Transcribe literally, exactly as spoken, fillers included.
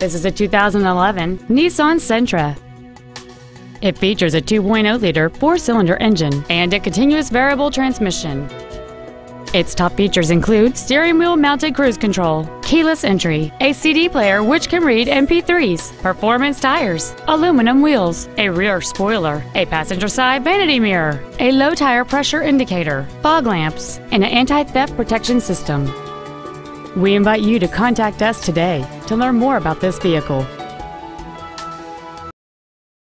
This is a two thousand eleven Nissan Sentra. It features a two point oh liter four-cylinder engine and a continuous variable transmission. Its top features include steering wheel mounted cruise control, keyless entry, a C D player which can read M P threes, performance tires, aluminum wheels, a rear spoiler, a passenger side vanity mirror, a low tire pressure indicator, fog lamps, and an anti-theft protection system. We invite you to contact us today to learn more about this vehicle.